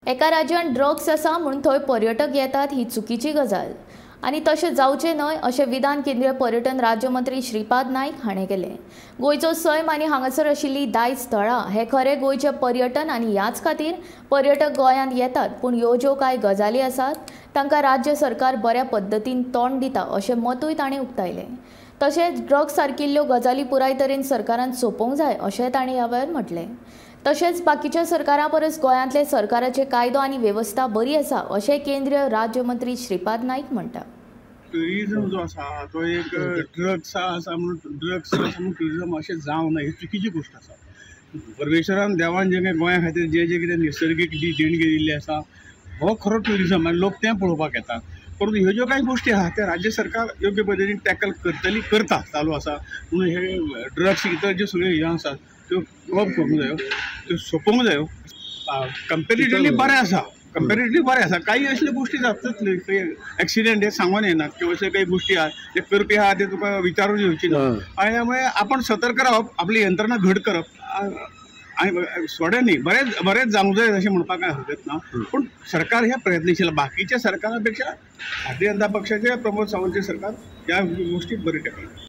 एका राज्यात ड्रग्स आसा म्हणून थंय पर्यटक येतात ही चुकीची गजाल आनी तशें जावचें न्हय अशें विधान केंद्रीय पर्यटन राज्यमंत्री श्रीपाद नाईक हाणें केलें। गोंयचो सैम आनी हांगासर आशिल्लीं दायज थळां हे खरें गोंयचें पर्यटन आनी ह्याच खातीर पर्यटक गोंयांत येतात, पूण ह्यो ज्यो कांय गजाली आसात तांकां राज्य सरकार बऱ्या पद्दतीन तोंड दिता अशें मतूय ताणें उक्तायलें। तशेंच ड्रग्स सारकिल्ल्यो गजाली पुराय तरेन सरकारान सोंपोवंक जाय अशेंय ताणें ह्या वेळार म्हटलें। तशेंच बाकीच्या सरकारां परस गोंयांतले सरकाराचे कायदो आनी वेवस्था बरी आसा अशें केंद्रीय राज्यमंत्री श्रीपाद नाईक म्हणटा। टुरिजम जो आसा तो एक ड्रग्स आसा म्हणून टुरिजम अशें जावं ना ही चुकीची गोष्ट आसा। परमेश्वरान देवान जे गोंया खातीर जे कितें निसर्गीक देणगी दिल्ली आसा हो खरो टुरिजम आनी लोक तें पळोवपाक येतात। परंतु ह्यो ज्यो काही गोष्टी आहा ते राज्य सरकार योग्य पद्दतीन टॅकल करता चालू आसा। म्हणून हे ड्रग्स इतर ज्यो सगळ्यो ह्यो आसात त्यो कम करूंक जायो, त्यो सोंपोवंक जायो। कंपेरेटिवली बरें आसा काही असल्यो गोष्टी जातात, ॲक्सिडेंट हे सांगून येनात किंवा अशे काही गोष्टी आहात ते करपी आहात ते तुका विचारून येवची ना आनी त्यामुळे आपण सतर्क रावप, आपली यंत्रणा घट करप आनी सोडे न्ही बरेंच जावंक जाय अशें म्हणपाक काय हरकत ना। पूण सरकार ह्या प्रयत्नशील बाकीच्या सरकारां पेक्षा भारतीय जनता पक्षाचे प्रमोद सावंतचे सरकार ह्या गोष्टी बरी टॅकल